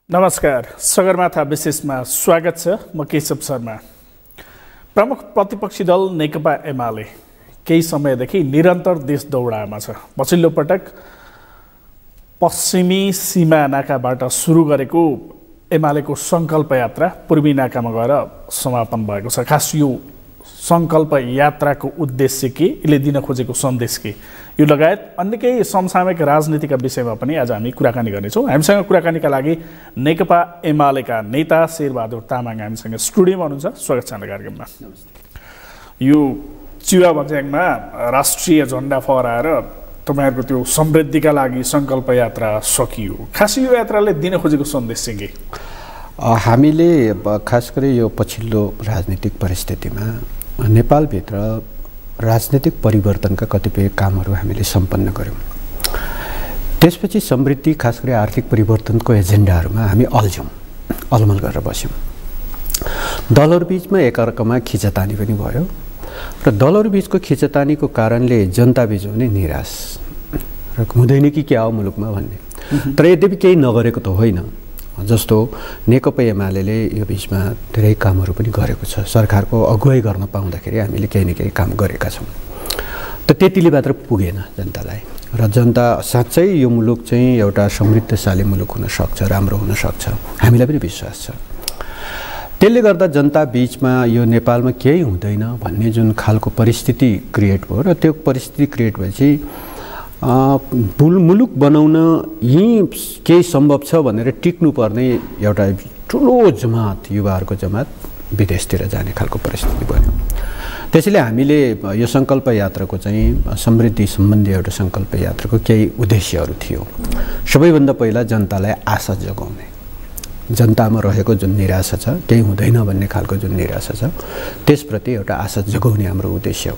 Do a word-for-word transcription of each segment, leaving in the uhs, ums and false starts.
नमस्कार, सगरमाथा विशेषमा स्वागत छ। म केशव शर्मा। प्रमुख प्रतिपक्षी दल नेकपा एमाले केही समयदेखि निरन्तर देश दौडामा छ। पछिल्लो पटक पश्चिमी सीमा नाकाबाट सुरु गरेको एमालेको सङ्कल्प यात्रा पूर्वी नाकामा गएर समापन भएको छ। खास यो सङ्कल्प यात्राको उद्देश्य के, यसले दिन खोजेको सन्देश के, यो लगायत अन्य केही समसामयिक राजनीतिका विषयमा पनि आज हामी कुराकानी गर्नेछौँ। हामीसँग कुराकानीका लागि नेकपा एमालेका नेता शेरबहादुर तामाङ हामीसँग स्टुडियोमा हुनुहुन्छ। स्वागत छ कार्यक्रममा। यो चिवा भन्ज्याङमा राष्ट्रिय झन्डा फहराएर तपाईँहरूको त्यो समृद्धिका लागि सङ्कल्प यात्रा सकियो। खास यो यात्राले दिन खोजेको सन्देश चाहिँ के? हामीले खास गरी यो पछिल्लो राजनीतिक परिस्थितिमा नेपालभित्र राजनीतिक परिवर्तनका कतिपय कामहरू हामीले सम्पन्न गर्यौँ। त्यसपछि समृद्धि खास गरी आर्थिक परिवर्तनको एजेन्डाहरूमा हामी अल्झ्यौँ, अलमल गरेर बस्यौँ। दलहरूबिचमा एकअर्कामा खिचतानी पनि भयो र दलहरूबिचको खिचतानीको कारणले जनताबीच हुने निराश र हुँदैन कि क्या हो मुलुकमा भन्ने। तर यद्यपि केही नगरेको त होइन। जस्तो नेकपा एमाले यो बिचमा धेरै कामहरू पनि गरेको छ। सरकारको अगुवाई गर्न पाउँदाखेरि हामीले केही न केही काम गरेका छौँ। त त्यतिले मात्र पुगेन जनतालाई, र जनता साँच्चै यो मुलुक चाहिँ एउटा समृद्धशाली मुलुक हुन सक्छ, राम्रो हुन सक्छ, हामीलाई पनि विश्वास छ। त्यसले गर्दा जनता बिचमा यो नेपालमा केही हुँदैन भन्ने जुन खालको परिस्थिति क्रिएट भयो, र त्यो परिस्थिति क्रिएट भएपछि मुलुक बनाउन यहीँ केही सम्भव छ भनेर टिक्नुपर्ने एउटा ठुलो जमात, युवाहरूको जमात विदेशतिर जाने खालको परिस्थिति बन्यो। त्यसैले हामीले यो सङ्कल्प यात्राको चाहिँ समृद्धि सम्बन्धी एउटा सङ्कल्प यात्राको केही उद्देश्यहरू थियो। सबैभन्दा पहिला जनतालाई आशा जगाउने, जनतामा रहेको जुन निराशा छ, केही हुँदैन भन्ने खालको जुन निराशा छ, त्यसप्रति एउटा आशा जगाउने हाम्रो उद्देश्य हो।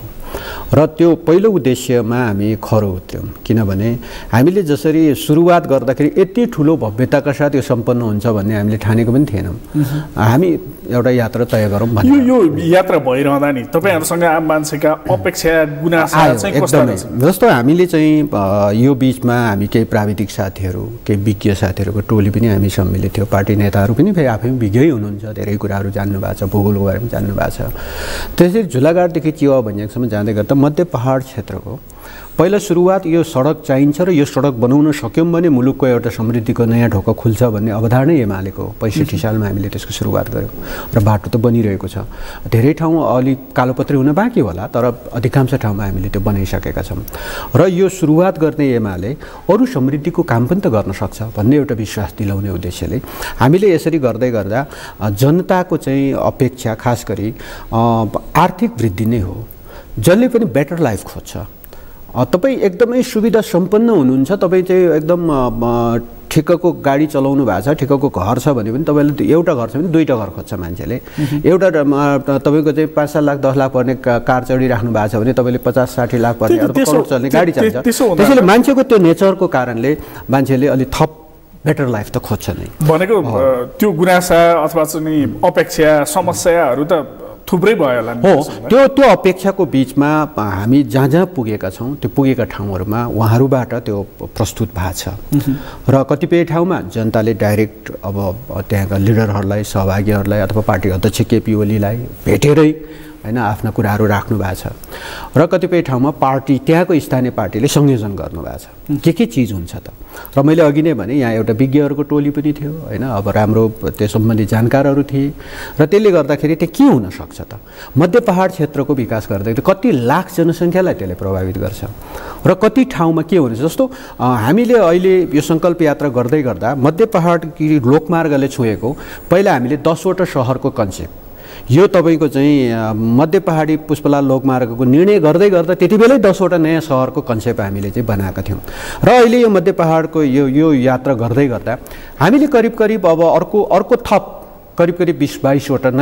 र त्यो पहिलो उद्देश्यमा हामी खरो उत्रौँ। किनभने हामीले जसरी सुरुवात गर्दाखेरि यति ठुलो भव्यताका साथ यो सम्पन्न हुन्छ भन्ने हामीले ठानेको पनि थिएनौँ। हामी एउटा यात्रा तय गरौँ भन्ने। यो यो यात्रा भइरहँदा नि तपाईँहरूसँग आम मान्छेका अपेक्षा गुनासा चाहिँ कस्ता रहेछ? जस्तो हामीले चाहिँ यो बिचमा हामी केही प्राविधिक साथीहरू, केही विज्ञ साथीहरूको टोली पनि हामी सम्मिलित थियो। पार्टी नेताहरू पनि फेरि आफै विज्ञै हुनुहुन्छ, धेरै कुराहरू जान्नु भएको छ, भूगोलको बारेमा जान्नु भएको छ। त्यसरी झुलाघाटदेखि चिवा भन्ज्याङसम्म जाँदै गर्दा मध्य पहाड क्षेत्रको पहिला सुरुवात यो सडक चाहिन्छ र यो सडक बनाउन सक्यौँ भने मुलुकको एउटा समृद्धिको नयाँ ढोका खुल्छ भन्ने अवधारणा एमालेको पैँसठी सालमा हामीले त्यसको सुरुवात गऱ्यौँ र बाटो त बनिरहेको छ। धेरै ठाउँ अलिक कालोपत्री हुन बाँकी होला, तर अधिकांश ठाउँमा हामीले त्यो बनाइसकेका छौँ। र यो सुरुवात गर्ने एमाले अरू समृद्धिको काम पनि त गर्न सक्छ भन्ने एउटा विश्वास दिलाउने उद्देश्यले हामीले यसरी गर्दै गर्दा जनताको चाहिँ अपेक्षा खास गरी आर्थिक वृद्धि नै हो। जसले पनि बेटर लाइफ खोज्छ। तपाईँ एकदमै सुविधा सम्पन्न हुनुहुन्छ, तपाईँ चाहिँ एकदम ठिक्कको गाडी चलाउनु भएको छ, ठिक्कको घर छ भने पनि तपाईँले एउटा घर छ भने दुईवटा घर खोज्छ मान्छेले। एउटा तपाईँको चाहिँ पाँच सात लाख दस लाख पर्ने कार चढिराख्नु भएको छ भने तपाईँले पचास साठी लाख पर्ने अर्को करोड चल्ने गाडी चाहिन्छ। त्यसैले मान्छेको त्यो नेचरको कारणले मान्छेले अलिक थप बेटर लाइफ त खोज्छ नै। भनेको त्यो गुनासा अथवा चाहिँ अपेक्षा समस्याहरू त थुप्रै भयो होला। हो, त्यो त्यो अपेक्षाको बिचमा हामी जहाँ जहाँ पुगेका छौँ त्यो पुगेका ठाउँहरूमा उहाँहरूबाट त्यो प्रस्तुत भएको छ। र कतिपय ठाउँमा जनताले डाइरेक्ट अब त्यहाँका लिडरहरूलाई, सहभागीहरूलाई अथवा पार्टी अध्यक्ष केपी ओलीलाई भेटेरै हैन आफ्ना कुराहरू राख्नु भएको छ। र कतिपय ठाउँमा पार्टी, त्यहाँको स्थानीय पार्टीले संयोजन गर्नुभएको छ। के के चिज हुन्छ त? र मैले अघि नै भने यहाँ एउटा विज्ञहरूको टोली पनि थियो हैन, अब राम्रो त्यो सम्बन्धी जानकारहरू थिए। र त्यसले गर्दाखेरि त्यो के हुन सक्छ त? मध्य पहाड क्षेत्रको विकास गर्दै कति लाख जनसङ्ख्यालाई त्यसले प्रभावित गर्छ र कति ठाउँमा के हुन्छ। जस्तो हामीले अहिले यो सङ्कल्प यात्रा गर्दै गर्दा मध्य पहाड लोकमार्गले छोएको पहिला हामीले दसवटा सहरको कन्सेप्ट, यो तपाईँको चाहिँ मध्य पहाडी पुष्पलाल लोकमार्गको निर्णय गर्दै गर्दा त्यति बेलै दसवटा नयाँ सहरको कन्सेप्ट हामीले चाहिँ बनाएका थियौँ। र अहिले यो मध्य पहाडको यो यो यात्रा गर्दै गर्दा हामीले करिब करिब अब अर्को अर्को थप करिब करिब बिस बाइसवटा नयाँ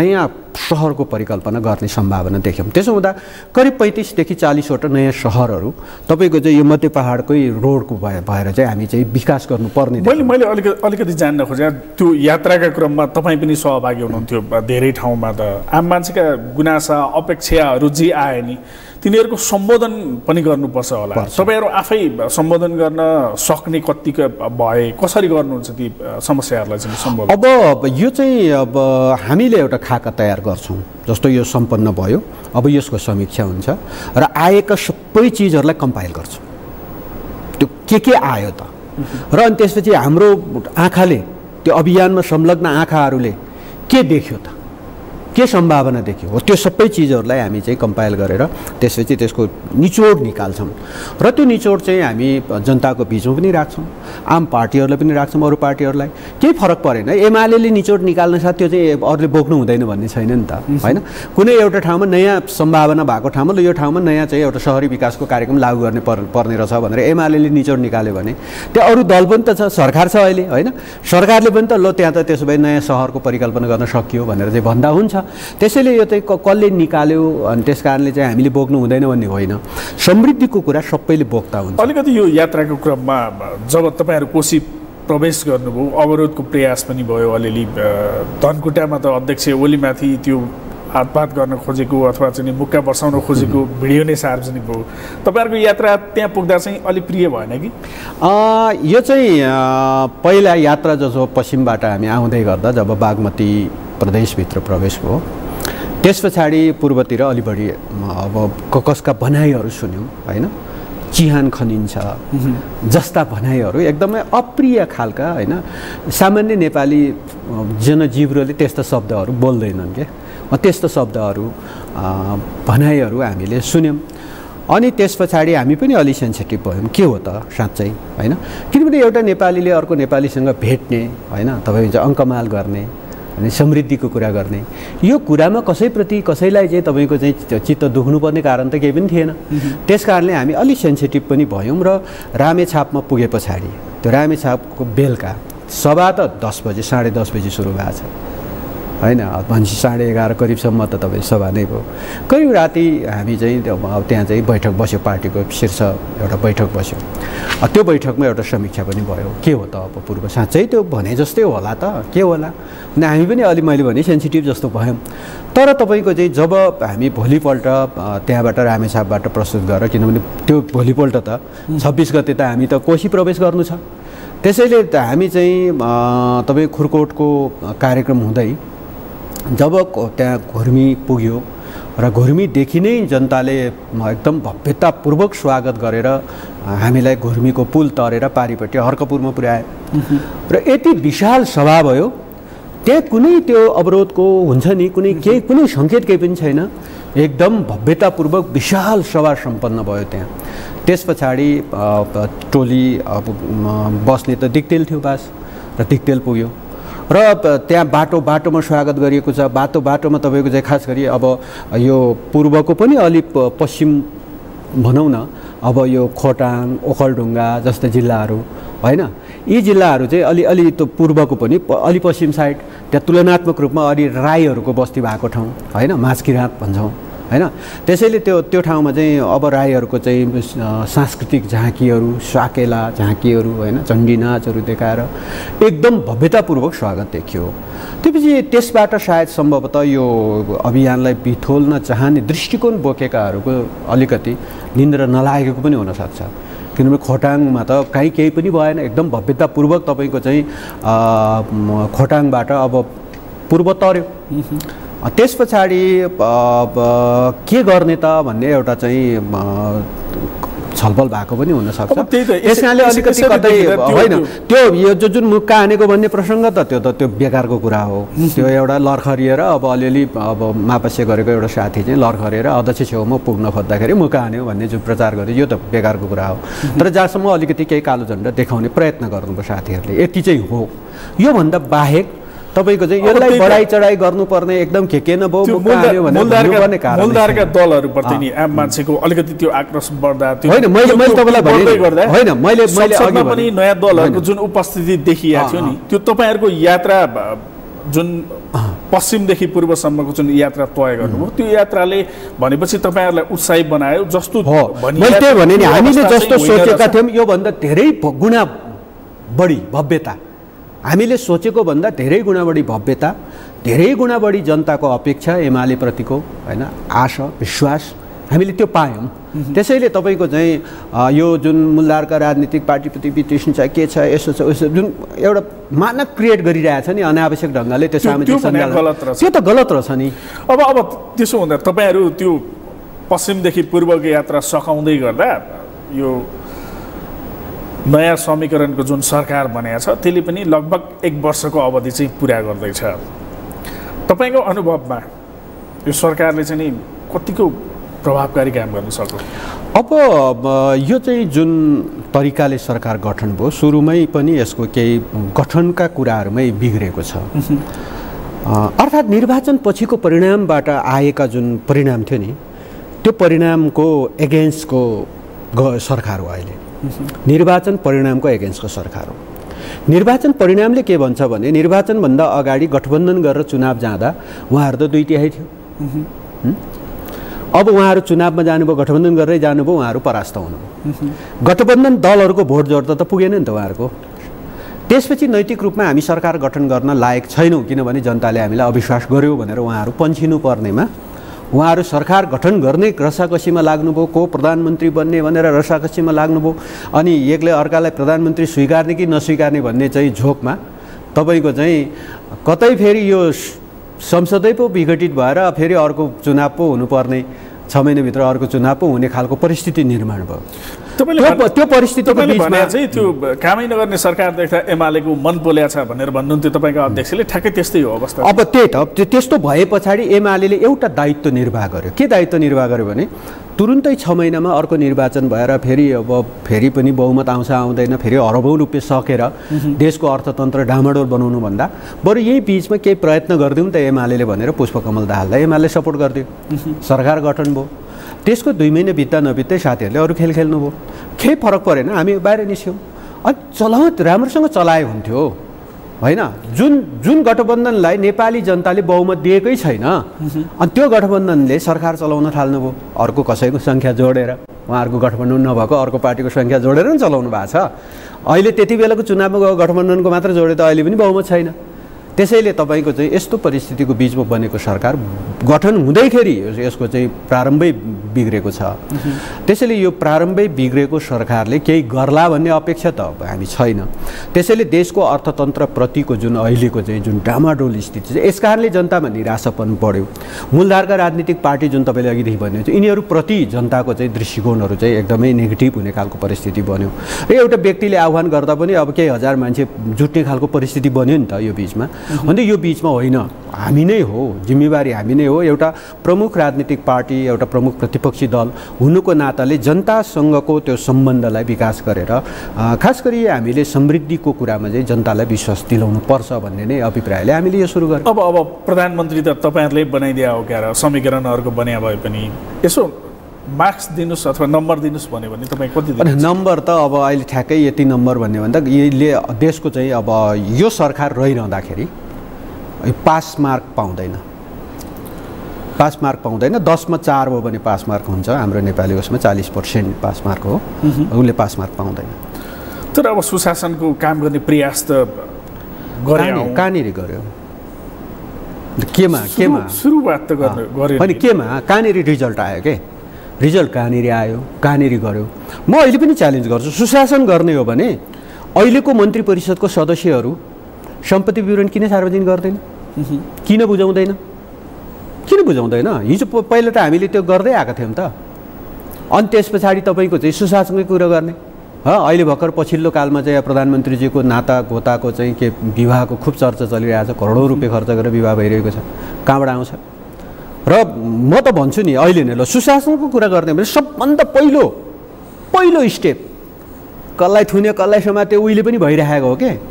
सहरको परिकल्पना गर्ने सम्भावना देख्यौँ। त्यसो हुँदा करिब पैँतिसदेखि चालिसवटा नयाँ सहरहरू तपाईँको चाहिँ यो मध्य पहाडकै रोडको भएर चाहिँ हामी चाहिँ विकास गर्नुपर्ने। मैले मैले अलिकति अलिकति जान्न खोजेँ त्यो यात्राका क्रममा तपाईँ पनि सहभागी हुनुहुन्थ्यो धेरै ठाउँमा। त आम मान्छेका गुनासा अपेक्षाहरू जे आए नि तिनीहरूको सम्बोधन पनि गर्नुपर्छ होला। तपाईँहरू आफै सम्बोधन गर्न सक्ने कतिको भए कसरी गर्नुहुन्छ ती समस्याहरूलाई चाहिँ सम्बोधन? अब यो चाहिँ अब हामीले एउटा खाका तयार गर्छौँ। जस्तो यो सम्पन्न भयो, अब यसको समीक्षा हुन्छ र आएका सबै चिजहरूलाई कम्पाइल गर्छौँ। त्यो के के आयो त र अनि त्यसपछि हाम्रो आँखाले त्यो अभियानमा संलग्न आँखाहरूले के देख्यो त, के सम्भावना देखियो हो, त्यो सबै चिजहरूलाई हामी चाहिँ कम्पाइल गरेर त्यसपछि त्यसको निचोड निकाल्छौँ र त्यो निचोड चाहिँ हामी जनताको बिचमा पनि राख्छौँ, आम पार्टीहरूलाई पनि राख्छौँ। अरू पार्टीहरूलाई केही फरक परेन, एमाले निचोड निकाल्न साथ त्यो चाहिँ अरूले बोक्नु हुँदैन भन्ने छैन नि त, होइन? कुनै एउटा ठाउँमा नयाँ सम्भावना भएको ठाउँमा ल यो ठाउँमा नयाँ चाहिँ एउटा शहरी विकासको कार्यक्रम लागू गर्ने पर् पर्ने रहेछ भनेर एमाले निचोड निकाल्यो भने त्यो अरू दल पनि त छ, सरकार छ अहिले, होइन? सरकारले पनि त ल त्यहाँ त त्यसो भए नयाँ सहरको परिकल्पना गर्न सकियो भनेर चाहिँ भन्दा हुन्छ। त्यसैले यो चाहिँ कसले निकाल्यो अनि त्यस कारणले चाहिँ हामीले बोक्नु हुँदैन भन्ने होइन, समृद्धिको कुरा सबैले बोक्दा हुन्छ। अलिकति यो यात्राको क्रममा जब तपाईँहरू कोशी प्रवेश गर्नुभयो अवरोधको प्रयास पनि भयो अलिअलि, धनकुटामा त अध्यक्ष ओलीमाथि त्यो हातपात गर्न खोजेको अथवा चाहिँ मुक्का बसाउन खोजेको भिडियो नै सार्वजनिक भयो। तपाईँहरूको यात्रा त्यहाँ पुग्दा चाहिँ अलिक प्रिय भएन कि? यो चाहिँ पहिला यात्रा जसो पश्चिमबाट हामी आउँदै गर्दा जब बागमती प्रदेशभित्र प्रवेश भयो त्यस पछाडि पूर्वतिर अलि बढी अब कसका भनाइहरू सुन्यौँ, होइन? चिहान खनिन्छ जस्ता भनाइहरू एकदमै अप्रिय खालका, होइन? सामान्य नेपाली जनजीवले त्यस्ता शब्दहरू बोल्दैनन् के, त्यस्तो शब्दहरू भनाइहरू हामीले सुन्यौँ। अनि त्यस पछाडि हामी पनि अलि सेन्सिटिभ भयौँ, के हो त साँच्चै, होइन? किनभने एउटा नेपालीले अर्को नेपालीसँग भेट्ने, होइन, तपाईँ चाहिँ अङ्कमाल गर्ने अनि समृद्धिको कुरा गर्ने, यो कुरामा कसैप्रति कसैलाई चाहिँ तपाईँको चाहिँ चित्त दुख्नुपर्ने कारण त केही पनि थिएन। त्यस कारणले हामी अलिक सेन्सिटिभ पनि भयौँ र रामेछापमा पुगे पछाडि त्यो रामेछापको बेलुका सभा त दस बजे साढे दस बजी सुरु भएको छ, होइन? भनेपछि साढे एघार करिबसम्म त तपाईँ सभा नै भयो। करिब राति हामी चाहिँ अब त्यहाँ चाहिँ बैठक बस्यो, पार्टीको शीर्ष एउटा बैठक बस्यो। त्यो बैठकमा एउटा समीक्षा पनि भयो, के हो त अब पूर्व साँच्चै त्यो भने जस्तै होला त, के होला? अनि हामी पनि अलि मैले भने सेन्सिटिभ जस्तो भयौँ। तर तपाईँको चाहिँ जब हामी भोलिपल्ट त्यहाँबाट रामेछापबाट प्रस्तुत गरेर, किनभने त्यो भोलिपल्ट त छब्बिस गते त हामी त कोशी प्रवेश गर्नु छ, त्यसैले त हामी चाहिँ तपाईँ खुरकोटको कार्यक्रम हुँदै जब त्यहाँ घुर्मी पुग्यो र घुर्मीदेखि नै जनताले एकदम भव्यतापूर्वक स्वागत गरेर हामीलाई घुर्मीको पुल तरेर पारिपट्टि हर्कपुरमा पुर्यायो र यति विशाल सभा भयो। त्यहाँ कुनै त्यो अवरोधको हुन्छ नि कुनै केही कुनै सङ्केत केही पनि छैन, एकदम भव्यतापूर्वक विशाल सभा सम्पन्न भयो त्यहाँ। त्यस पछाडि टोली अब बस्ने त दिक्तेल थियो बास र दिक्तेल पुग्यो र त्यहाँ बाटो बाटोमा स्वागत गरिएको छ। बाटो बाटोमा तपाईँको चाहिँ खास गरी अब यो पूर्वको पनि अलि पश्चिम भनौँ न, अब यो खोटाङ ओखलढुङ्गा जस्ता जिल्लाहरू, होइन? यी जिल्लाहरू चाहिँ अलि अलि त पूर्वको पनि अलि पश्चिम साइड त्यहाँ तुलनात्मक रूपमा अलि राईहरूको बस्ती भएको ठाउँ, होइन? माझकिराँत भन्छौँ, होइन? त्यसैले त्यो त्यो ठाउँमा चाहिँ अब राईहरूको चाहिँ सांस्कृतिक झाँकीहरू, साकेला झाँकीहरू, होइन, चण्डी नाचहरू देखाएर एकदम भव्यतापूर्वक स्वागत देखियो। त्यसपछि त्यसबाट सायद सम्भवतः यो अभियानलाई बिथोल्न चाहने दृष्टिकोण बोकेकाहरूको अलिकति निन्द्रा नलागेको पनि हुनसक्छ, किनभने खोटाङमा त काहीँ केही पनि भएन, एकदम भव्यतापूर्वक तपाईँको चाहिँ खोटाङबाट अब पूर्व तर्यो। त्यस पछाडि के गर्ने त भन्ने एउटा चाहिँ छलफल भएको पनि हुनसक्छ। त्यस कारणले अलिकति कतै होइन त्यो यो जो जुन मुक्का हानेको भन्ने प्रसङ्ग त त्यो त त्यो बेकारको कुरा हो। त्यो एउटा लर्खरिएर अब अलिअलि अब मापस्य गरेको एउटा साथी चाहिँ लर्खरिएर अध्यक्ष छेउमा पुग्न खोज्दाखेरि मुक्का हान्यो भन्ने जुन प्रचार गर्यो यो त बेकारको कुरा हो। तर जहाँसम्म अलिकति केही कालो झन्डा देखाउने प्रयत्न गर्नुभयो साथीहरूले, यति चाहिँ हो। योभन्दा बाहेक तपाईको चाहिँ यसलाई बढाइ चढाइ गर्नुपर्ने एकदम के के नभयो मूलधारका दलहरुप्रति नि आम मान्छेको अलिकति त्यो आक्रोश बढ्दा त्यो होइन मैले मैले तपाईलाई भने होइन मैले मैले अघि पनि नयाँ दलहरुको जुन उपस्थिति देखिएको थियो नि त्यो तपाईहरुको यात्रा जुन पश्चिमदेखि पूर्वसम्मको जुन यात्रा तय गर्नुभयो त्यो यात्राले भनेपछि तपाईँहरूलाई उत्साही बनायो जस्तो मैले त्यही भने नि हामीले जस्तो सोचेका थियौँ योभन्दा धेरै गुणा बढी भव्यता हामीले सोचेको भन्दा धेरै गुणा बढी भव्यता धेरै गुणा बढी जनताको अपेक्षा एमाले प्रतिको हैन आशा विश्वास हामीले त्यो पायौँ त्यसैले तपाईँको चाहिँ यो जुन मूलधारका राजनीतिक पार्टीप्रति वितृष्णा छ के छ यसो छ उसो जुन एउटा मानक क्रिएट गरिरहेछ नि अनावश्यक ढङ्गले त्यो सामाजिक सञ्जाल त्यो त गलत रहेछ नि। अब अब त्यसो हुँदा तपाईँहरू त्यो पश्चिमदेखि पूर्वको यात्रा सघाउँदै गर्दा यो नयाँ समीकरणको जुन सरकार बनेको छ त्यसले पनि लगभग एक वर्षको अवधि चाहिँ पुरा गर्दैछ। तपाईँको अनुभवमा यो सरकारले चाहिँ नि कतिको प्रभावकारी काम गर्न सक्यो? अब यो चाहिँ जुन तरिकाले सरकार गठन भयो सुरुमै पनि यसको केही गठनका कुराहरूमै बिग्रेको छ। अर्थात् निर्वाचन पछिको परिणामबाट आएका जुन परिणाम थियो नि त्यो परिणामको एगेन्स्टको सरकार हो अहिले। निर्वाचन परिणामको एगेन्स्टको सरकार हो। निर्वाचन परिणामले के भन्छ भने निर्वाचनभन्दा अगाडि गठबन्धन गरेर चुनाव जाँदा उहाँहरू त दुई तिहाई थियो। अब उहाँहरू चुनावमा जानुभयो गठबन्धन गरेरै जानुभयो उहाँहरू परास्त हुनुभयो। गठबन्धन दलहरूको भोट जोड्दा त पुगेन नि त उहाँहरूको। त्यसपछि नैतिक रूपमा हामी सरकार गठन गर्न लायक छैनौँ किनभने जनताले हामीलाई अविश्वास गर्यो भनेर उहाँहरू पन्छिनु पर्नेमा उहाँहरू सरकार गठन गर्ने रसाकसीमा लाग्नुभयो को प्रधानमन्त्री बन्ने भनेर रसाकसीमा लाग्नुभयो। अनि एकले अर्कालाई प्रधानमन्त्री स्वीकार्ने कि नस्वीकार्ने भन्ने चाहिँ झोकमा तपाईँको चाहिँ कतै फेरि यो संसदै पो विघटित भएर फेरि अर्को चुनाव पो हुनुपर्ने छ महिनाभित्र अर्को चुनाव पो हुने खालको परिस्थिति निर्माण भयो। त्यो परिस्थितिको बिचमा चाहिँ त्यो कामै नगर्ने सरकार देख्दा एमालेको मन पोल्या छ भनेर भन्नुहुन्थ्यो तपाईँको अध्यक्षले। ठ्याक्कै त्यस्तै हो अवस्था। अब त्यही त त्यस्तो भए पछाडि एमाले एउटा दायित्व निर्वाह गर्यो। के दायित्व निर्वाह गर्यो भने तुरुन्तै छ महिनामा अर्को निर्वाचन भएर फेरि अब फेरि पनि बहुमत आउँछ आउँदैन फेरि अरबौँ रुपियाँ सकेर देशको अर्थतन्त्र डामाडोल बनाउनु भन्दा बरु यही बिचमा केही प्रयत्न गरिदिउँ त एमाले भनेर पुष्पकमल दाहाललाई एमाले सपोर्ट गरिदियो। सरकार गठन भयो। त्यसको दुई महिना बित्दा नबित्दै साथीहरूले अरू खेल खेल्नुभयो। केही फरक परेन हामी बाहिर निस्क्यौँ। अनि चलाउ राम्रोसँग चलाए हुन्थ्यो होइन। जुन जुन गठबन्धनलाई नेपाली जनताले बहुमत दिएकै छैन अनि त्यो गठबन्धनले सरकार चलाउन थाल्नुभयो। अर्को कसैको सङ्ख्या जोडेर उहाँहरूको गठबन्धन नभएको अर्को पार्टीको सङ्ख्या जोडेर पनि चलाउनु भएको छ। अहिले त्यति बेलाको चुनावमा गएको गठबन्धनको मात्र जोडे त अहिले पनि बहुमत छैन। त्यसैले तपाईँको चाहिँ यस्तो परिस्थितिको बिचमा बनेको सरकार गठन हुँदैखेरि यसको चाहिँ प्रारम्भै बिग्रेको छ। त्यसैले यो प्रारम्भै बिग्रेको सरकारले केही गर्ला भन्ने अपेक्षा त अब हामी छैन। त्यसैले देशको अर्थतन्त्रप्रतिको जुन अहिलेको चाहिँ जुन डामाडोल स्थिति छ यस कारणले जनतामा निराशापन बढ्यो। मूलधारका राजनीतिक पार्टी जुन तपाईँले अघिदेखि भन्नुहुन्छ यिनीहरूप्रति जनताको चाहिँ दृष्टिकोणहरू चाहिँ एकदमै नेगेटिभ हुने खालको परिस्थिति बन्यो। र एउटा व्यक्तिले आह्वान गर्दा पनि अब केही हजार मान्छे जुट्ने खालको परिस्थिति बन्यो नि त यो बिचमा। अन्त यो बिचमा होइन हामी नै हो जिम्मेवारी हामी नै हो। एउटा प्रमुख राजनीतिक पार्टी एउटा प्रमुख प्रतिपक्षी दल हुनुको नाताले जनतासँगको त्यो सम्बन्धलाई विकास गरेर खास गरी हामीले समृद्धिको कुरामा चाहिँ जनतालाई विश्वास दिलाउनु पर्छ भन्ने नै अभिप्रायले हामीले यो सुरु गर्यौँ। अब अब प्रधानमन्त्री त तपाईँहरूले बनाइदिया हो क्या र समीकरणहरूको बन्या भए पनि यसो मार्क्स दिनुहोस् अथवा नम्बर दिनुहोस् भन्यो भने तपाईँ कति दिनुहुन्छ? नम्बर त अब अहिले ठ्याक्कै यति नम्बर भन्ने भन्दा यसले देशको चाहिँ अब यो सरकार रहिरहँदाखेरि पास मार्क पाउँदैन। पास मार्क पाउँदैन। दसमा चार हो भने पास मार्क हुन्छ। हाम्रो नेपाली उसमा चालिस पर्सेन्ट पास मार्क हो। उसले पास मार्क पाउँदैन। तर अब सुशासनको काम गर्ने प्रयास त गरे कहाँनिर गर्यो केमा केमा सुरुवात त गर्यो अनि केमा कहाँनिर रिजल्ट आयो के रिजल्ट कहाँनिर आयो कहाँनिर गर्यो। म अहिले पनि च्यालेन्ज गर्छु सुशासन गर्ने हो भने अहिलेको मन्त्री परिषदको सदस्यहरू सम्पत्ति विवरण किन सार्वजनिक गर्दैन? किन बुझाउँदैन? किन बुझाउँदैन? हिजो पहिला त हामीले त्यो गर्दै आएका थियौँ त। अनि त्यस पछाडि तपाईँको चाहिँ सुशासनकै कुरा गर्ने ह। अहिले भर्खर पछिल्लो कालमा चाहिँ प्रधानमन्त्रीजीको नाता गोताको चाहिँ के विवाहको खुब चर्चा चलिरहेको छ। करोडौँ रुपियाँ खर्च गरेर विवाह भइरहेको छ। कहाँबाट आउँछ? र म त भन्छु नि अहिले नै ल सुशासनको कुरा गर्ने भने सबभन्दा पहिलो पहिलो स्टेप कसलाई थुन्यो कसलाई समात्यो उहिले पनि भइरहेको हो के।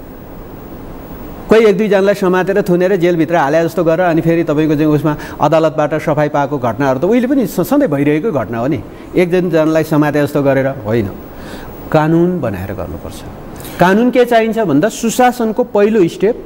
कोही एक दुईजनालाई समातेर थुनेर जेलभित्र हाले जस्तो गरेर अनि फेरि तपाईँको चाहिँ उसमा अदालतबाट सफाइ पाएको घटनाहरू त उहिले पनि सधैँ भइरहेकै घटना हो नि। एकजनालाई समाते जस्तो गरेर होइन। कानुन बनाएर गर्नुपर्छ। कानुन के चाहिन्छ भन्दा सुशासनको पहिलो स्टेप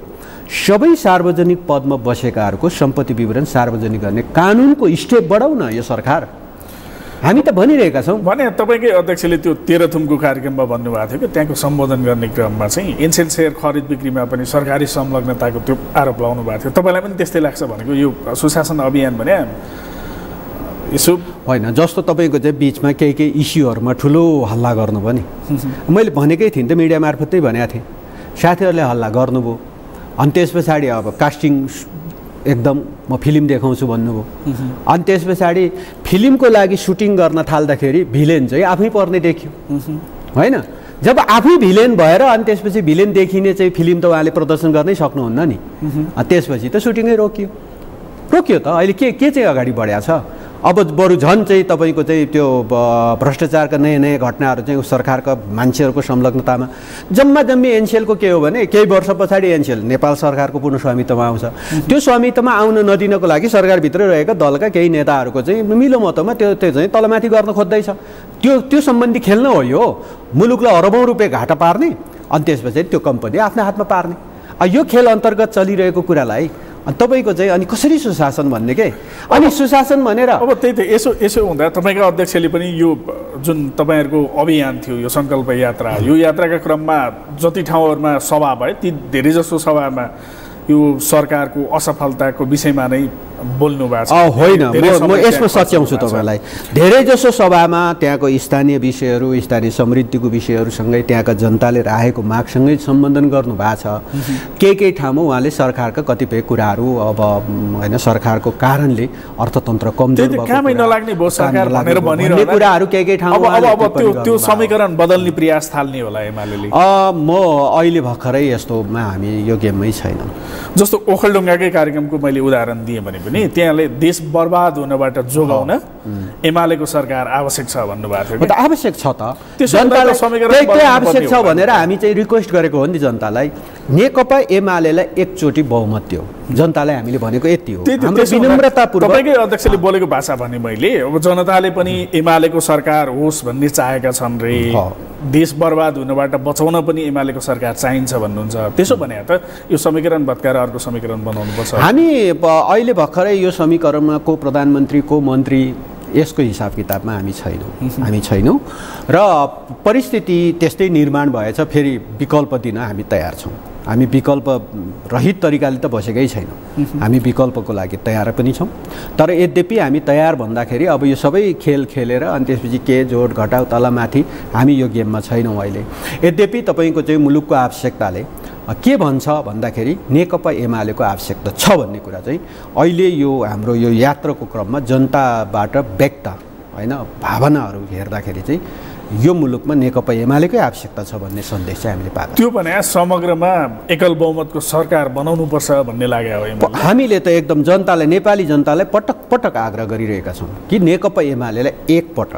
सबै सार्वजनिक पदमा बसेकाहरूको सम्पत्ति विवरण सार्वजनिक गर्ने कानुनको स्टेप बढाउन यो सरकार। हामी त भनिरहेका छौँ। भने तपाईँकै अध्यक्षले त्यो तेह्रथुमको कार्यक्रममा भन्नुभएको थियो कि त्यहाँको सम्बोधन गर्ने क्रममा चाहिँ एनसेल सेयर खरिद बिक्रीमा पनि सरकारी संलग्नताको त्यो आरोप लगाउनु भएको थियो। तपाईँलाई पनि त्यस्तै लाग्छ भनेको यो सुशासन अभियान भने यसो होइन, जस्तो तपाईँको चाहिँ बिचमा केही केही इस्युहरूमा ठुलो हल्ला गर्नु पनि मैले भनेकै थिएँ नि त, मिडिया मार्फतै भनेको थिएँ। साथीहरूले हल्ला गर्नुभयो, अनि त्यस पछाडि अब कास्टिङ एकदम म फिल्म देखाउँछु भन्नुभयो, अनि त्यस पछाडि फिल्मको लागि सुटिङ गर्न थाल्दाखेरि भिलेन चाहिँ आफै पर्ने देखियो होइन। जब आफै भिलेन भएर अनि त्यसपछि भिलेन देखिने चाहिँ फिल्म त उहाँले प्रदर्शन गर्नै सक्नुहुन्न नि। त्यसपछि त सुटिङै रोकियो रोकियो त। अहिले के के चाहिँ अगाडि बढाएको छ? अब बरु झन् चाहिँ तपाईँको चाहिँ त्यो भ्रष्टाचारका नयाँ नयाँ घटनाहरू चाहिँ सरकारका मान्छेहरूको संलग्नतामा जम्मा जम्मी एनसेलको के हो भने केही वर्ष पछाडि एनसेल नेपाल सरकारको पूर्ण स्वामित्वमा आउँछ। त्यो स्वामित्वमा आउन नदिनको लागि सरकारभित्र रहेका दलका केही नेताहरूको चाहिँ मिलो मतमा त्यो त्यो चाहिँ तलमाथि गर्न खोज्दैछ। त्यो त्यो सम्बन्धी खेल्न हो यो, मुलुकलाई अरबौँ रुपियाँ घाटा पार्ने अनि त्यसपछि त्यो कम्पनी आफ्नो हातमा पार्ने। यो खेल अन्तर्गत चलिरहेको कुरालाई अनि तपाईँको चाहिँ अनि कसरी सुशासन भन्ने के? अनि सुशासन भनेर अब त्यही त यसो यसो हुँदा तपाईँका अध्यक्षले पनि यो जुन तपाईँहरूको अभियान थियो यो सङ्कल्प यात्रा, यो यात्राका क्रममा जति ठाउँहरूमा सभा भए ती धेरैजसो सभामा यो सरकारको असफलताको विषयमा नै बोल्नु भएको छ। होइन, म यसमा सच्याउँछु तपाईँलाई। धेरैजसो सभामा त्यहाँको स्थानीय विषयहरू, स्थानीय समृद्धिको विषयहरूसँगै त्यहाँका जनताले राखेको मागसँगै सम्बोधन गर्नु भएको छ। केही केही ठाउँमा उहाँले सरकारका कतिपय कुराहरू अब होइन सरकारको कारणले अर्थतन्त्र कमजोर भन्ने कुराहरू केही केही ठाउँमा त्यो त्यो समीकरण बदल्ने प्रयास थाल्ने होला एमालेले। म अहिले भर्खरै यस्तोमा हामी यो गेममै छैनौँ। जस्तो ओखलढुङ्गाकै कार्यक्रमको मैले उदाहरण दिएँ भने पनि त्यहाँले देश बर्बाद हुनबाट जोगाउन एमालेको सरकार आवश्यक छ भन्नुभएको थियो। आवश्यक छ त, जनतालाई त्यही आवश्यक छ भनेर हामी चाहिँ रिक्वेस्ट गरेको हो नि जनतालाई। नेकपा एमालेलाई एकचोटि बहुमत दियो, जनतालाई हामीले भनेको यति हो। विनम्रतापूर्वक तपाईँकै अध्यक्षले बोलेको भाषा भने मैले अब जनताले पनि एमालेको सरकार होस् भन्ने चाहेका छन् रे, देश बर्बाद हुनबाट बचाउन पनि एमालेको सरकार चाहिन्छ भन्नुहुन्छ। त्यसो भने त यो समीकरण भत्काएर अर्को समीकरण बनाउनुपर्छ। हामी अहिले भर्खरै यो समीकरणमा को प्रधानमन्त्री को मन्त्री यसको हिसाब किताबमा हामी छैनौँ हामी छैनौँ र परिस्थिति त्यस्तै निर्माण भएछ। फेरि विकल्प दिन हामी तयार छौँ। हामी विकल्प रहित तरिकाले त बसेकै छैनौँ, हामी विकल्पको लागि तयार पनि छौँ। तर यद्यपि हामी तयार भन्दाखेरि अब यो सबै खेल खेलेर अनि त्यसपछि के जोड घटाउ तलमाथि हामी यो गेममा छैनौँ अहिले। यद्यपि तपाईँको चाहिँ मुलुकको आवश्यकताले के भन्छ भन्दाखेरि नेकपा एमालेको आवश्यकता छ भन्ने कुरा चाहिँ अहिले यो हाम्रो यो यात्राको क्रममा जनताबाट व्यक्त होइन भावनाहरू हेर्दाखेरि चाहिँ यो मुलुकमा नेकपा एमालेकै आवश्यकता छ भन्ने सन्देश चाहिँ हामीले पाएको। त्यो भने समग्रमा एकल बहुमतको सरकार बनाउनुपर्छ भन्ने लाग्यो हो। हामीले त एकदम जनतालाई, नेपाली जनतालाई पटक पटक आग्रह गरिरहेका छौँ कि नेकपा एमालेलाई एकपटक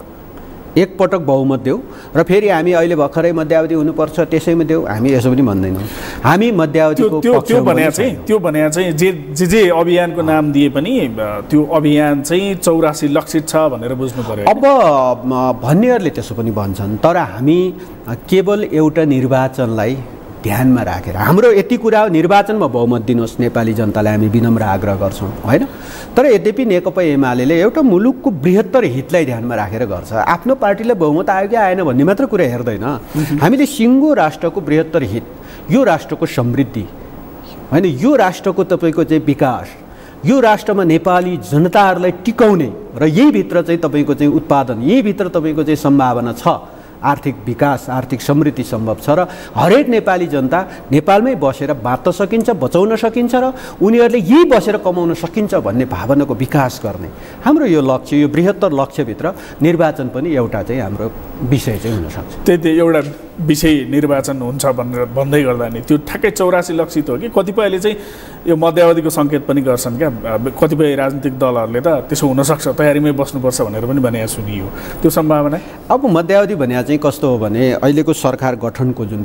एकपटक बहुमत देऊ र फेरि हामी अहिले भर्खरै मध्यावधि हुनुपर्छ त्यसैमा देऊ, हामी यसो पनि भन्दैनौँ। हामी मध्यावधिको त्यो त्यो भने चाहिँ त्यो भने चाहिँ जे जे जे अभियानको नाम दिए पनि त्यो अभियान चाहिँ चौरासी लक्षित छ भनेर बुझ्नु पर्यो। अब भन्नेहरूले त्यसो पनि भन्छन्, तर हामी केवल एउटा निर्वाचनलाई ध्यानमा राखेर हाम्रो यति कुरा हो, निर्वाचनमा बहुमत दिनुहोस् नेपाली जनतालाई हामी विनम्र आग्रह गर्छौँ होइन। तर यद्यपि नेकपा एमाले एउटा मुलुकको बृहत्तर हितलाई ध्यानमा राखेर गर्छ। आफ्नो पार्टीलाई बहुमत आयो कि आएन भन्ने मात्र कुरा हेर्दैन। हामीले सिङ्गो राष्ट्रको बृहत्तर हित, यो राष्ट्रको समृद्धि होइन, यो राष्ट्रको तपाईँको चाहिँ विकास, यो राष्ट्रमा नेपाली जनताहरूलाई टिकाउने र यहीभित्र चाहिँ तपाईँको चाहिँ उत्पादन, यहीभित्र तपाईँको चाहिँ सम्भावना छ, आर्थिक विकास आर्थिक समृद्धि सम्भव छ र हरेक नेपाली जनता नेपालमै बसेर बाँच्न सकिन्छ, बचाउन सकिन्छ र उनीहरूले यही बसेर कमाउन सकिन्छ भन्ने भावनाको विकास गर्ने हाम्रो यो लक्ष्य, यो बृहत्तर लक्ष्यभित्र निर्वाचन पनि एउटा चाहिँ हाम्रो विषय चाहिँ हुनसक्छ। त्यही त एउटा विषय निर्वाचन हुन्छ भनेर भन्दै गर्दा नि त्यो ठ्याक्कै चौरासी लक्षित हो कि कतिपयले चाहिँ यो मध्यावधिको सङ्केत पनि गर्छन् क्या, कतिपय राजनीतिक दलहरूले त त्यसो हुनसक्छ तयारीमै बस्नुपर्छ भनेर पनि भने सुनियो, त्यो सम्भावना? अब मध्यावधि भने चाहिँ कस्तो हो भने अहिलेको सरकार गठनको जुन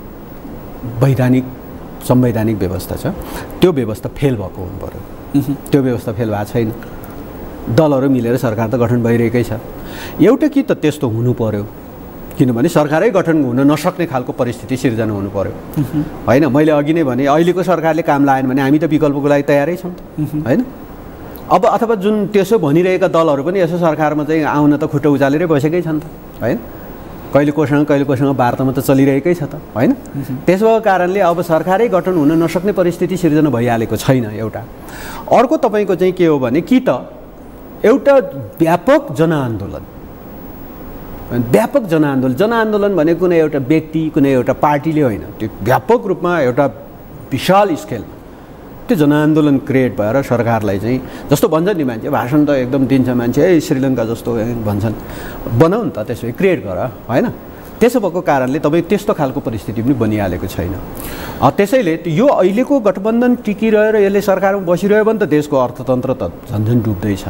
वैधानिक संवैधानिक व्यवस्था छ त्यो व्यवस्था फेल भएको हुनु पर्यो। त्यो व्यवस्था फेल भएको छैन, दलहरू मिलेर सरकार त गठन भइरहेकै छ। एउटा कि त त्यस्तो हुनु पर्यो किनभने सरकारै गठन हुन नसक्ने खालको परिस्थिति सिर्जना हुनु पर्यो होइन। मैले अघि नै भने अहिलेको सरकारले काम लाएन भने हामी त विकल्पको लागि तयारै छौँ होइन। अब अथवा जुन त्यसो भनिरहेका दलहरू पनि यसो सरकारमा चाहिँ आउन त खुट्टा उचालेरै बसेकै छन् त होइन। कहिले कोसँग कहिले कोसँग वार्तामा त चलिरहेकै छ त होइन। त्यसो भएको कारणले अब सरकारै गठन हुन नसक्ने परिस्थिति सिर्जना भइहालेको छैन एउटा। अर्को तपाईँको चाहिँ के हो भने कि त एउटा व्यापक जनआन्दोलन, व्यापक जनआन्दोलन जनआन्दोलन भने कुनै एउटा व्यक्ति कुनै एउटा पार्टीले होइन, त्यो व्यापक रूपमा एउटा विशाल स्केलमा त्यो जनआन्दोलन क्रिएट भएर सरकारलाई चाहिँ जस्तो भन्छ नि मान्छे भाषण त एकदम दिन्छ मान्छे ए श्रीलङ्का जस्तो भन्छन्, बनाऊ नि त त्यसो क्रिएट गर होइन। त्यसो भएको कारणले तपाईँ त्यस्तो खालको परिस्थिति पनि बनिहालेको छैन। त्यसैले यो अहिलेको गठबन्धन टिकिरहेर यसले सरकारमा बसिरह्यो भने त देशको अर्थतन्त्र त झन्झन डुब्दैछ।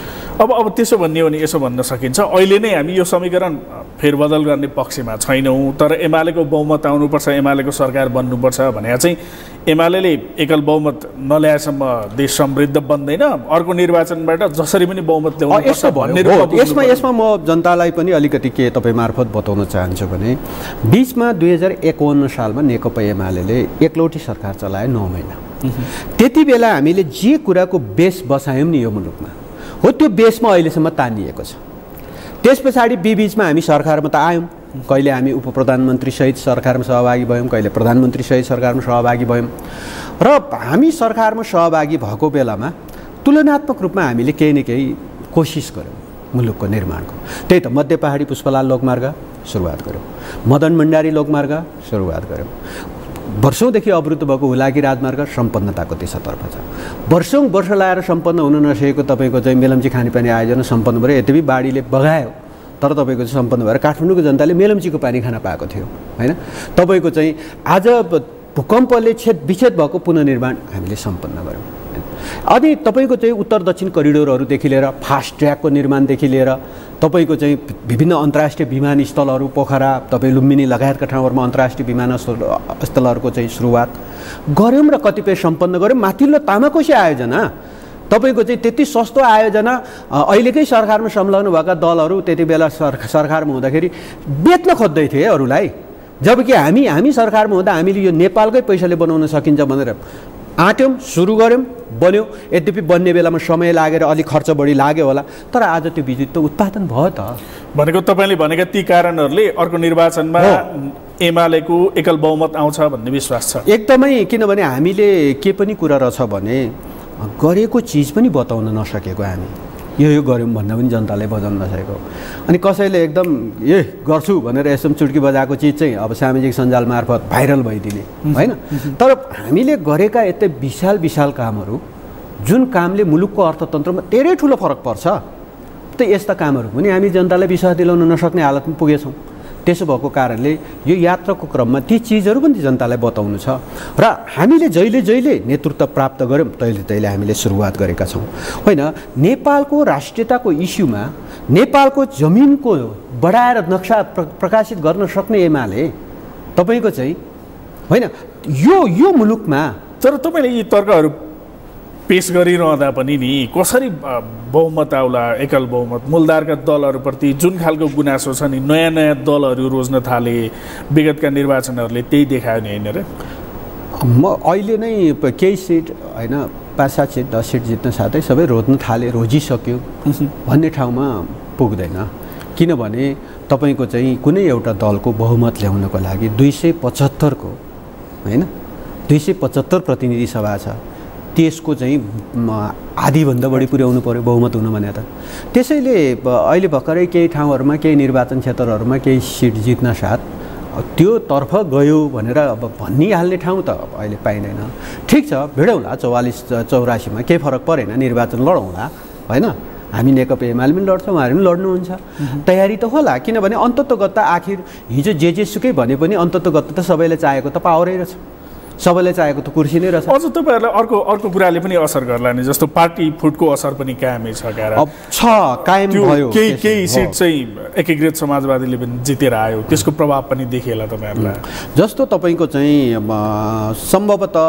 अब अब त्यसो भन्ने हो भने यसो भन्न सकिन्छ अहिले नै हामी यो समीकरण फेरबदल गर्ने पक्षमा छैनौँ, तर एमालेको बहुमत आउनुपर्छ, एमालेको सरकार बन्नुपर्छ भने चाहिँ एमाले एकल बहुमत नल्याएसम्म देश समृद्ध बन्दैन, अर्को निर्वाचनबाट जसरी पनि बहुमत ल्याउनुपर्छ भन्ने रूपमा यसमा यसमा म जनतालाई पनि अलिकति के तपाईँ मार्फत बताउन चाहन्छु भने बिचमा दुई हजार एकाउन्न सालमा नेकपा एमाले एकलौटी सरकार चलायो नौ महिना। त्यति बेला हामीले जे कुराको बेस बसायौँ नि यो मुलुकमा हो त्यो बेसमा अहिलेसम्म तानिएको छ। त्यस पछाडि बिबिचमा हामी सरकारमा त आयौँ, कहिले हामी उप प्रधानमन्त्री सहित सरकारमा सहभागी भयौँ, कहिले प्रधानमन्त्री सहित सरकारमा सहभागी भयौँ र हामी सरकारमा सहभागी भएको बेलामा तुलनात्मक रूपमा हामीले केही न केही कोसिस गऱ्यौँ मुलुकको निर्माणको। त्यही त मध्य पहाडी पुष्पलाल लोकमार्ग सुरुवात गऱ्यौँ, मदन भण्डारी लोकमार्ग सुरुवात गऱ्यौँ, वर्षौँदेखि अवरुद्ध भएको हुलाकी राजमार्ग सम्पन्नताको दिशातर्फ छ। वर्षौँ वर्ष लाएर सम्पन्न हुन नसकेको तपाईँको चाहिँ मेलम्ची खानेपानी आयोजना सम्पन्न भएर यद्यपि बाढीले बगायो तर तपाईँको चाहिँ सम्पन्न भएर काठमाडौँको जनताले मेलम्चीको पानी खान पाएको थियो होइन। तपाईँको चाहिँ आज भूकम्पले छेद विच्छेद भएको पुनर्निर्माण हामीले सम्पन्न गऱ्यौँ। अनि तपाईँको चाहिँ उत्तर दक्षिण करिडोरहरूदेखि लिएर फास्ट ट्र्याकको निर्माणदेखि लिएर तपाईँको चाहिँ विभिन्न अन्तर्राष्ट्रिय विमानस्थलहरू पोखरा तपाईँ लुम्बिनी लगायतका ठाउँहरूमा अन्तर्राष्ट्रिय विमानस्थल स्थलहरूको चाहिँ सुरुवात गऱ्यौँ र कतिपय सम्पन्न गऱ्यौँ। माथिल्लो तामाकोसी आयोजना तपाईँको चाहिँ त्यति सस्तो आयोजना अहिलेकै सरकारमा संलग्न भएका दलहरू त्यति बेला सर सरकारमा हुँदाखेरि बेच्न खोज्दै थिए अरूलाई, जबकि हामी हामी सरकारमा हुँदा हामीले यो नेपालकै पैसाले बनाउन सकिन्छ भनेर आँट्यौँ, सुरु गऱ्यौँ, बन्यो। यद्यपि बन्ने बेलामा समय लागेर अलिक खर्च बढी लाग्यो होला, तर आज त्यो विद्युत त उत्पादन भयो त। भनेको तपाईँले भनेका ती कारणहरूले अर्को निर्वाचनमा एमालेको एकल बहुमत आउँछ भन्ने विश्वास छ एकदमै। किनभने हामीले के पनि कुरा रहेछ भने गरेको चिज पनि बताउन नसकेको, हामी यो यो गऱ्यौँ भन्दा पनि जनताले बजाउन नसकेको, अनि कसैले एकदम ए गर्छु भनेर यसो चुड्की बजाएको चिज चाहिँ अब सामाजिक सञ्जाल मार्फत भाइरल भइदिने होइन। तर हामीले गरेका यतै विशाल विशाल कामहरू जुन कामले मुलुकको अर्थतन्त्रमा धेरै ठुलो फरक पर्छ त यस्ता कामहरू पनि हामी जनतालाई विश्वास दिलाउन नसक्ने हालतमा पुगेछौँ। त्यसो भएको कारणले यो यात्राको क्रममा ती चिजहरू पनि जनतालाई बताउनु छ र हामीले जहिले जहिले नेतृत्व प्राप्त गऱ्यौँ तहिले तहिले हामीले सुरुवात गरेका छौँ होइन। नेपालको राष्ट्रियताको इस्युमा नेपालको जमिनको बढाएर नक्सा प्र प्रकाशित गर्न सक्ने एमाले तपाईँको चाहिँ होइन यो यो मुलुकमा। तर तपाईँले यी तर्कहरू पेश गरिरहँदा पनि नि कसरी बहुमत आउला, एकल बहुमत, मूलधारका दलहरूप्रति जुन खालको गुनासो छ नि नयाँ नयाँ दलहरू रोज्न थाले, विगतका निर्वाचनहरूले त्यही देखायो नि होइन र। म अहिले नै केही सिट होइन पाँच सात सिट दस सिट जित्न साथै सबै रोज्न थाले, रोजिसक्यो भन्ने ठाउँमा पुग्दैन। किनभने तपाईँको चाहिँ कुनै एउटा दलको बहुमत ल्याउनको लागि दुई सय पचहत्तरको होइन दुई सय पचहत्तर प्रतिनिधि सभा छ, त्यसको चाहिँ आधीभन्दा बढी पुर्याउनु पर्यो बहुमत हुनु भने त। त्यसैले अहिले भर्खरै केही ठाउँहरूमा केही निर्वाचन क्षेत्रहरूमा केही सिट जित्न साथ त्यो तर्फ गयो भनेर अब भनिहाल्ने ठाउँ त अहिले पाइँदैन। ठिक छ भिडौँला, चौवालिस चौरासीमा केही फरक परेन, निर्वाचन लडौँला होइन। हामी नेकपा एमाले पनि लड्छौँ, उहाँहरू पनि लड्नुहुन्छ, तयारी त होला। किनभने अन्ततोगत आखिर हिजो जे जे सुकै भने पनि अन्ततोगत त सबैले चाहेको त पावरै रहेछ, सबैले चाहेको त कुर्सी नै रहेछ। अझ तपाईँहरूलाई अर्को अर्को कुराले पनि असर गर्ला नि, जस्तो पार्टी फुटको असर पनि कायमै छ क्या अब छ कायम भयो। केही केही सिट चाहिँ एकीकृत समाजवादीले पनि जितेर आयो, त्यसको प्रभाव पनि देखिएला तपाईँहरूलाई। जस्तो तपाईँको चाहिँ सम्भवतः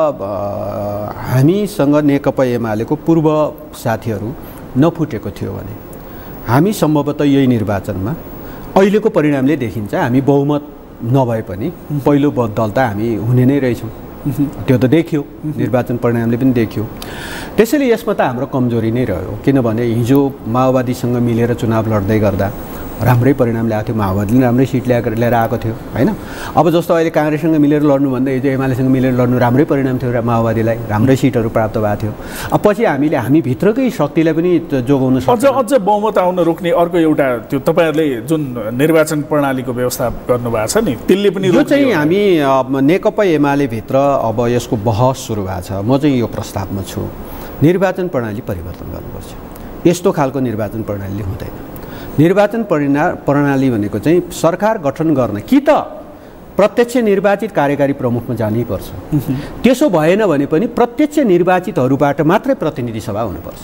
हामीसँग नेकपा एमालेको पूर्व साथीहरू नफुटेको थियो भने हामी सम्भवतः यही निर्वाचनमा अहिलेको परिणामले देखिन्छ हामी बहुमत नभए पनि पहिलो दल त हामी हुने नै रहेछौँ। त्यो त देखियो, निर्वाचन परिणामले पनि देखियो। त्यसैले यसमा त हाम्रो कमजोरी नै रह्यो, किनभने हिजो माओवादीसँग मिलेर चुनाव लड्दै गर्दा राम्रै परिणाम ल्याएको थियो, माओवादीले राम्रै सिट ल्याएर लिएर आएको थियो होइन। अब जस्तो अहिले काङ्ग्रेससँग मिलेर लड्नुभन्दा हिजो एमालेसँग मिलेर लड्नु राम्रै परिणाम थियो, माओवादीलाई राम्रै सिटहरू प्राप्त भएको थियो। अब पछि हामीले हामी भित्रकै शक्तिलाई पनि जोगाउन सक्छौँ। अझ अझ बहुमत आउन रोक्ने अर्को एउटा त्यो तपाईँहरूले जुन निर्वाचन प्रणालीको व्यवस्था गर्नुभएको छ नि, त्यसले पनि यो चाहिँ हामी नेकपा एमाले भित्र अब यसको बहस सुरु भएको छ। म चाहिँ यो प्रस्तावमा छु, निर्वाचन प्रणाली परिवर्तन गर्नुपर्छ। यस्तो खालको निर्वाचन प्रणाली हुँदैन। निर्वाचन परिणा प्रणाली भनेको चाहिँ सरकार गठन गर्न कि त प्रत्यक्ष निर्वाचित कार्यकारी प्रमुखमा जानै पर्छ, त्यसो भएन भने पनि प्रत्यक्ष निर्वाचितहरूबाट मात्रै प्रतिनिधि सभा हुनुपर्छ।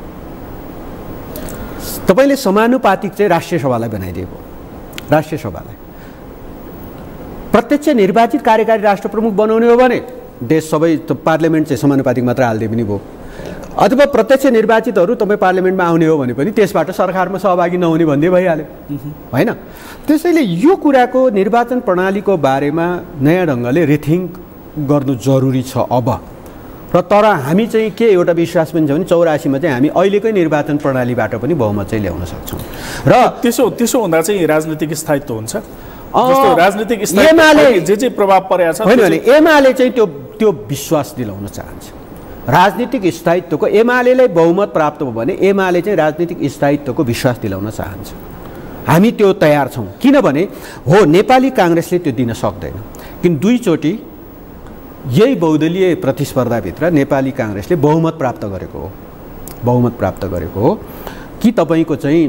तपाईँले समानुपातिक चाहिँ राष्ट्रिय सभालाई बनाइदिएको, राष्ट्रिय सभालाई प्रत्यक्ष निर्वाचित कार्यकारी राष्ट्र प्रमुख बनाउने हो भने देश सबै पार्लियामेन्ट चाहिँ समानुपातिक मात्र हाल्दै पनि भयो। अथवा प्रत्यक्ष निर्वाचितहरू तपाईँ पार्लियामेन्टमा आउने हो भने पनि त्यसबाट सरकारमा सहभागी नहुने भन्दै भइहाल्यो होइन। त्यसैले यो कुराको निर्वाचन प्रणालीको बारेमा नयाँ ढङ्गले रिथिङ्क गर्नु जरुरी छ अब। र तर हामी चाहिँ के एउटा विश्वास पनि छ भने चौरासीमा चाहिँ हामी अहिलेकै निर्वाचन प्रणालीबाट पनि बहुमत चाहिँ ल्याउन सक्छौँ। र त्यसो त्यसो हुँदा चाहिँ राजनीतिक स्थायित्व हुन्छ। जस्तो राजनीतिक स्थायित्व जे जे प्रभाव परेको छ होइन भने एमाले चाहिँ त्यो त्यो विश्वास दिलाउन चाहन्छ। राजनीतिक स्थायित्वको एमालेलाई बहुमत प्राप्त भयो भने एमाले चाहिँ राजनीतिक स्थायित्वको विश्वास दिलाउन चाहन्छ। हामी त्यो तयार छौँ, किनभने हो नेपाली काङ्ग्रेसले त्यो दिन सक्दैन। किन दुईचोटि यही बहुदलीय प्रतिस्पर्धाभित्र नेपाली काङ्ग्रेसले बहुमत प्राप्त गरेको हो, बहुमत प्राप्त गरेको हो कि तपाईँको चाहिँ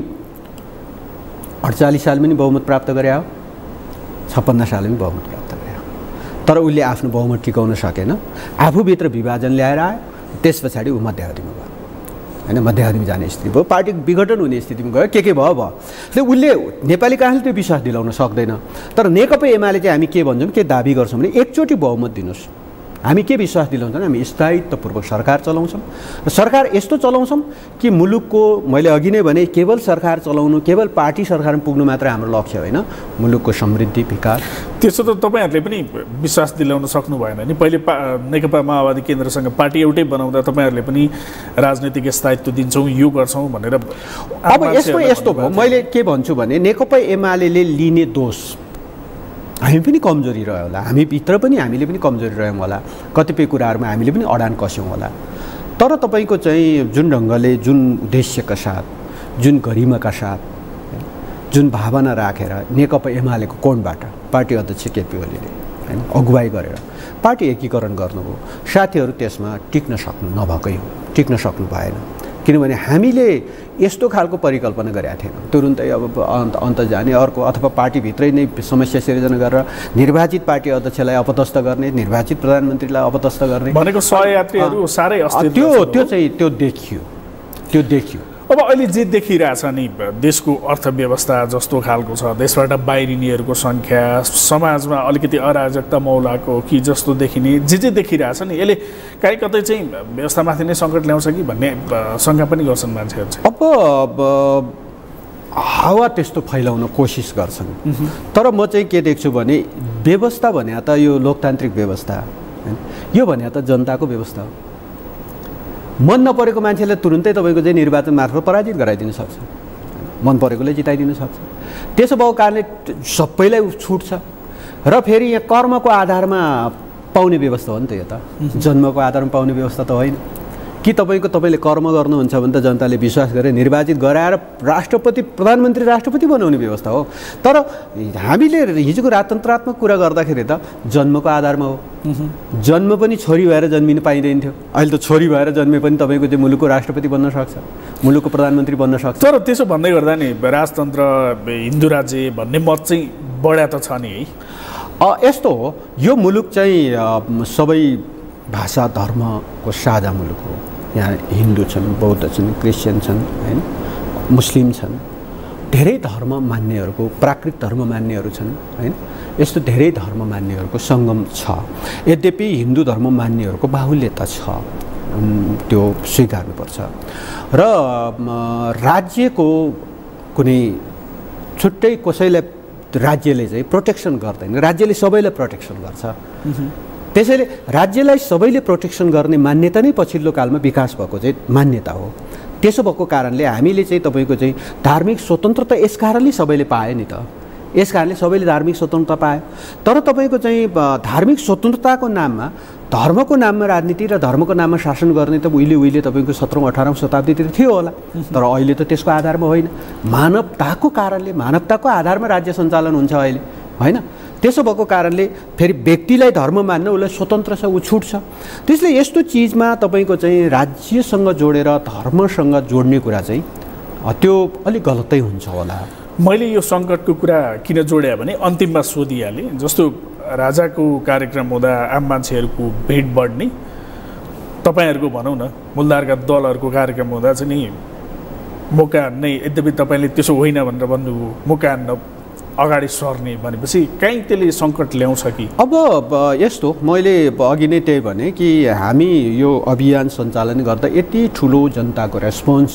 अडचालिस सालमा पनि बहुमत प्राप्त गरे हो, छप्पन्न सालमा पनि बहुमत प्राप्त गरे हो। तर उसले आफ्नो बहुमत टिकाउन सकेन, आफूभित्र विभाजन ल्याएर आयो। त्यस पछाडि ऊ मध्यावधिमा गयो होइन, मध्यावधिमा जाने स्थिति भयो, पार्टी विघटन हुने स्थितिमा गयो, के के भयो भयो। त्यसले उसले नेपाली काङ्ग्रेसले त्यो विश्वास दिलाउन सक्दैन। तर नेकपा एमाले चाहिँ हामी के भन्छौँ, के दाबी गर्छौँ भने एकचोटि बहुमत दिनुहोस्। हामी के विश्वास दिलाउँछौँ, हामी स्थायित्वपूर्वक सरकार चलाउँछौँ र सरकार यस्तो चलाउँछौँ कि मुलुकको, मैले अघि नै भने केवल सरकार चलाउनु, केवल पार्टी सरकारमा पुग्नु मात्र हाम्रो लक्ष्य होइन, मुलुकको समृद्धि विकास। त्यसो त तपाईँहरूले पनि विश्वास दिलाउन सक्नु भएन नि। पहिले नेकपा माओवादी केन्द्रसँग पार्टी एउटै बनाउँदा तपाईँहरूले पनि राजनीतिक स्थायित्व दिन्छौँ, यो गर्छौँ भनेर। अब यसमा यस्तो भयो, मैले के भन्छु भने नेकपा एमाले लिने दोष हामी पनि कमजोरी रह्यो होला, हामीभित्र पनि हामीले पनि कमजोरी रह्यौँ होला, कतिपय कुराहरूमा हामीले पनि अडान कस्यौँ होला। तर तपाईँको चाहिँ जुन ढङ्गले, जुन उद्देश्यका साथ, जुन गरिमाका साथ, जुन भावना राखेर नेकपा एमालेको कोणबाट पार्टी अध्यक्ष केपी ओलीले होइन अगुवाई गरेर पार्टी एकीकरण गर्नुभयो, साथीहरू त्यसमा टिक्न सक्नु नभएकै हो, टिक्न सक्नु भएन। किनभने हामीले यस्तो खालको परिकल्पना गरेका थिएनौँ, तुरुन्तै अब अन्त अन्त जाने अर्को, अथवा पार्टीभित्रै नै समस्या सिर्जना गरेर निर्वाचित पार्टी अध्यक्षलाई अपदस्थ गर्ने, निर्वाचित प्रधानमन्त्रीलाई अपदस्थ गर्ने भनेको सहयात्रीहरू साह्रै अस्थिर। त्यो त्यो चाहिँ त्यो देखियो, त्यो देखियो। अब अहिले जे देखिरहेछ नि, देशको अर्थव्यवस्था जस्तो खालको छ, देशबाट बाहिरिनेहरूको सङ्ख्या, समाजमा अलिकति अराजकता मौलाको कि जस्तो देखिने जे जे देखिरहेछ नि, यसले काहीँ कतै चाहिँ व्यवस्थामाथि नै सङ्कट ल्याउँछ कि भन्ने शङ्का पनि गर्छन् मान्छेहरू चाहिँ। अब हावा त्यस्तो फैलाउन कोसिस गर्छन्। तर म चाहिँ के देख्छु भने व्यवस्था भने त यो लोकतान्त्रिक व्यवस्था होइन, यो भने त जनताको व्यवस्था हो। मन नपरेको मान्छेलाई तुरुन्तै तपाईँको चाहिँ निर्वाचन मार्फत पराजित गराइदिन सक्छ, मन परेकोले जिताइदिन सक्छ। त्यसो भएको कारणले सबैलाई छुट छ। र फेरि यहाँ कर्मको आधारमा पाउने व्यवस्था हो नि त, यो त जन्मको आधारमा पाउने व्यवस्था त होइन कि तपाईँको तपाईँले कर्म गर्नुहुन्छ भने त जनताले विश्वास गरेर निर्वाचित गराएर राष्ट्रपति, प्रधानमन्त्री राष्ट्रपति बनाउने व्यवस्था हो। तर हामीले हिजोको राजतन्त्रात्मक कुरा गर्दाखेरि त जन्मको आधारमा हो। जन्म पनि छोरी भएर जन्मिनु पाइँदैन थियो, अहिले त छोरी भएर जन्मे पनि तपाईँको चाहिँ मुलुकको राष्ट्रपति बन्न सक्छ, मुलुकको प्रधानमन्त्री बन्न सक्छ। तर त्यसो भन्दै गर्दा नि राजतन्त्र हिन्दू राज्य भन्ने मत चाहिँ बढ्या त छ नि है। यस्तो हो, यो मुलुक चाहिँ सबै भाषा धर्मको साझा मुलुक हो। यहाँ हिन्दू छन्, बौद्ध छन्, क्रिस्चियन छन् होइन, मुस्लिम छन्, धेरै धर्म मान्नेहरूको, प्राकृत धर्म मान्नेहरू छन् होइन, यस्तो धेरै धर्म मान्नेहरूको सङ्गम छ। यद्यपि हिन्दू धर्म मान्नेहरूको बाहुल्यता छ, त्यो स्वीकार्नुपर्छ। र राज्यको कुनै छुट्टै कसैलाई राज्यले चाहिँ प्रोटेक्सन गर्दैन, राज्यले सबैलाई प्रोटेक्सन गर्छ। त्यसैले राज्यलाई सबैले प्रोटेक्सन गर्ने मान्यता नै पछिल्लो कालमा विकास भएको चाहिँ मान्यता हो। त्यसो भएको कारणले हामीले चाहिँ तपाईँको चाहिँ धार्मिक स्वतन्त्रता यस कारणले सबैले पाए नि त, यस कारणले सबैले धार्मिक स्वतन्त्रता पायो। तर तपाईँको चाहिँ धार्मिक स्वतन्त्रताको नाममा धर्मको नाममा राजनीति र धर्मको नाममा शासन गर्ने त उहिले उहिले तपाईँको सत्रौँ अठारौँ शताब्दीतिर थियो होला, तर अहिले त त्यसको आधारमा होइन, मानवताको कारणले मानवताको आधारमा राज्य सञ्चालन हुन्छ अहिले, होइन? त्यसो भएको कारणले फेरि व्यक्तिलाई धर्म मान्न उसलाई स्वतन्त्र छ, ऊ छुट छ। त्यसले यस्तो चिजमा तपाईँको चाहिँ राज्यसँग जोडेर धर्मसँग जोड्ने कुरा चाहिँ त्यो अलिक गलतै हुन्छ होला। मैले यो सङ्कटको कुरा किन जोड्या भने अन्तिममा सोधिहालेँ, जस्तो राजाको कार्यक्रम हुँदा आम मान्छेहरूको भिड बढ्ने, तपाईँहरूको भनौँ न मूलधारका दलहरूको कार्यक्रम हुँदा चाहिँ नि मौका नै, यद्यपि तपाईँले त्यसो होइन भनेर भन्नुभयो, मौका न अगाडि सर्ने भनेपछि कहीँ त्यसले सङ्कट ल्याउँछ कि? अब यस्तो मैले अघि नै त्यही भने कि हामी यो अभियान सञ्चालन गर्दा यति ठुलो जनताको रेस्पोन्स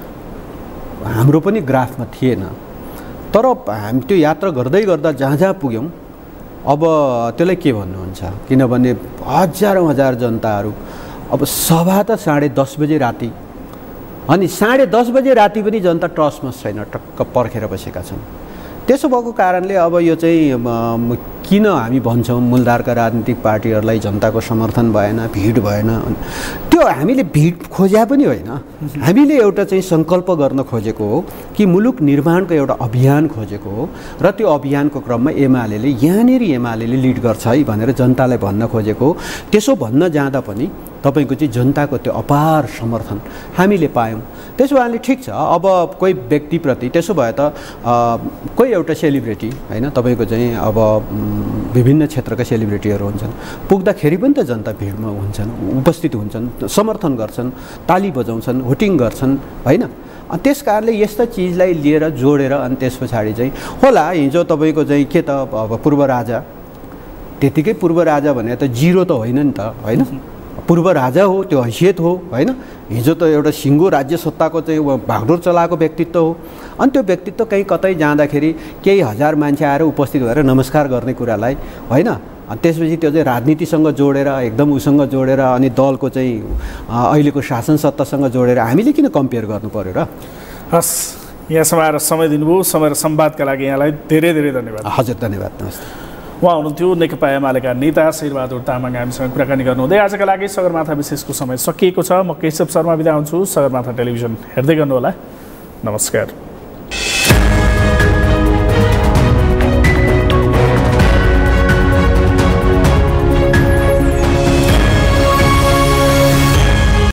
हाम्रो पनि ग्राफमा थिएन, तर हामी त्यो यात्रा गर्दै गर्दा जहाँ जहाँ पुग्यौँ अब त्यसलाई के भन्नुहुन्छ, किनभने हजारौँ हजार जनताहरू। अब सभा त साढे दस बजे राति, अनि साढे दस बजे राति पनि जनता ट्रस्टमा छैन, टक्क पर्खेर बसेका छन्। त्यसो भएको कारणले अब यो चाहिँ किन हामी भन्छौँ मूलधारका राजनीतिक पार्टीहरूलाई जनताको समर्थन भएन, भिड भएन, त्यो हामीले भिड खोज्या पनि होइन, हामीले एउटा चाहिँ सङ्कल्प गर्न खोजेको हो कि मुलुक निर्माणको एउटा अभियान खोजेको हो, र त्यो अभियानको क्रममा एमाले यहाँनिर एमाले लिड गर्छ है भनेर जनतालाई भन्न खोजेको हो। त्यसो भन्न जाँदा पनि तपाईँको चाहिँ जनताको त्यो अपार समर्थन हामीले पायौँ। त्यसो भएले ठिक छ, अब कोही व्यक्तिप्रति त्यसो भए त कोही एउटा सेलिब्रिटी होइन, तपाईँको चाहिँ अब विभिन्न क्षेत्रका सेलिब्रिटीहरू हुन्छन्, पुग्दाखेरि पनि त जनता भिडमा हुन्छन्, उपस्थित हुन्छन्, समर्थन गर्छन्, ताली बजाउँछन्, भोटिङ गर्छन्, होइन? त्यस कारणले यस्ता चिजलाई लिएर जोडेर अनि त्यस पछाडि चाहिँ होला हिजो तपाईँको चाहिँ के त अब पूर्व राजा, त्यतिकै पूर्व राजा भने त जिरो त होइन नि त, होइन? पूर्व राजा हो, त्यो हैसियत हो, होइन? हिजो त एउटा सिङ्गो राज्य सत्ताको चाहिँ भागडोर चलाएको व्यक्तित्व हो, अनि त्यो व्यक्तित्व कहीँ कतै जाँदाखेरि केही हजार मान्छे आएर उपस्थित भएर नमस्कार गर्ने कुरालाई, होइन? अनि त्यसपछि त्यो चाहिँ राजनीतिसँग जोडेर एकदम उसँग जोडेर अनि दलको चाहिँ अहिलेको शासन सत्तासँग जोडेर हामीले किन कम्पेयर गर्नु पर्यो र? हस्, यहाँसम्म आएर समय दिनुभयो, समय र संवादका लागि यहाँलाई धेरै धेरै धन्यवाद। हजुर धन्यवाद, नमस्ते। उहाँ हुनुहुन्थ्यो नेकपा एमालेका नेता शेरबहादुर तामाङ, हामीसँग कुराकानी गर्नुहुँदै। आजका लागि सगरमाथा विशेषको समय सकिएको छ। म केशव शर्मा बिदा हुन्छु। सगरमाथा टेलिभिजन हेर्दै गर्नुहोला। नमस्कार।